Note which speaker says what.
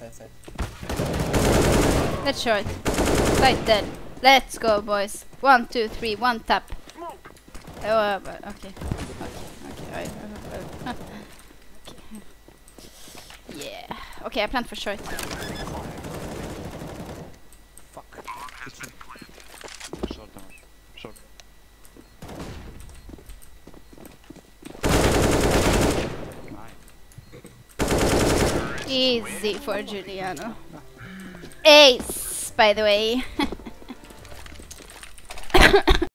Speaker 1: side.
Speaker 2: Let's short. Right dead. Let's go, boys. 1, 2, 3, one tap. Oh, okay. Okay. Okay. Yeah. Okay, I plant for short.
Speaker 3: Fuck. Kitchen.
Speaker 4: Short down. Short.
Speaker 2: Easy for Giuliano. Ace, by the way.